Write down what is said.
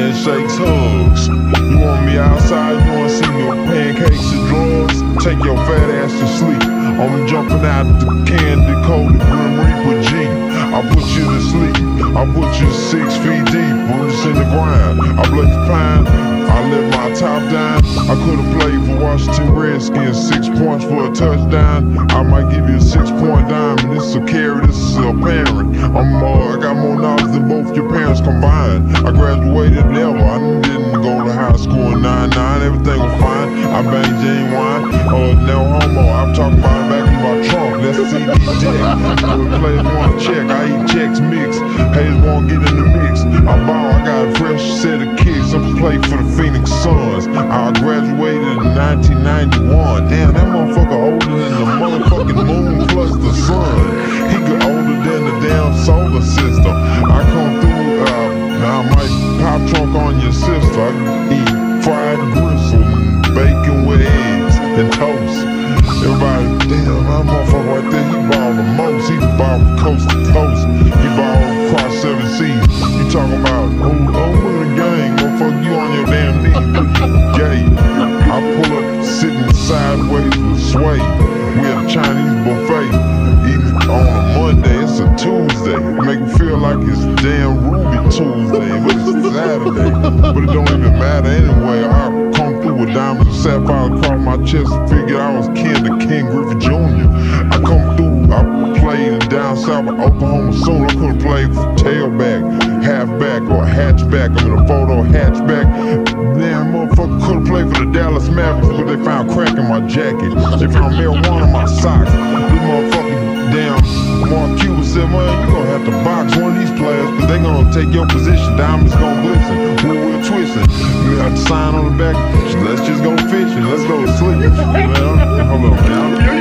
handshakes, hugs. You want me outside, you wanna see me with pancakes and drugs? Take your fat ass to sleep. I'm jumping out the candy coated Grim Reaper G. I put you to sleep, I put you 6 feet deep, roots in the ground. I blaze pine, I let my top down. I could've played for Washington Redskins, 6 points for a touchdown. I might give you a 6-point diamond. This is a carry, this is a parent. I got more knowledge than both your parents combined. I graduated level, I didn't go to high school in 99, everything was fine. I banged Ginuwine, no homo. I'm talking about it back in my trunk, that's CD deck. The players want to check, I eat Chex mix. Haters won't get in the mix. I ball, I got a fresh set of kicks. I'm playing for the Phoenix Suns. I graduated in 1991. Damn, that motherfucker older than the motherfucking moon plus the sun. He get older than the damn solar system. I come through, I might pop trunk on your sister. I eat fried gristle and bacon with eggs and toast. Everybody, damn, that motherfucker right there, he ball the most. He ball coast to coast. He ball across 7 seas. You talking about, we're the gang, motherfucker, you on your damn knees, gay. I pull up sitting sideways with Sway. We had a Chinese buffet. Eating on a Monday, it's a Tuesday. Make me feel like it's damn Ruby Tuesday, but it's Saturday. But it don't even matter anyway. I come through with diamonds and sapphires across my chest and figured I was kin to King Griffith Jr. I come through, I played down south of Oklahoma soon. I could've played for tailback, halfback, or hatchback. I'm in a photo hatchback. Damn, motherfucker could've played for the Dallas Mavericks, but they found crack in my jacket. They found marijuana in my socks. This motherfucking damn Mark Cuban said, man, you gonna have to box one of these players, cause they gonna take your position. Diamonds gonna glisten, we're twisting. You have to sign on the back. Let's just go fishing. Let's go to sleep. Well, hold on, man.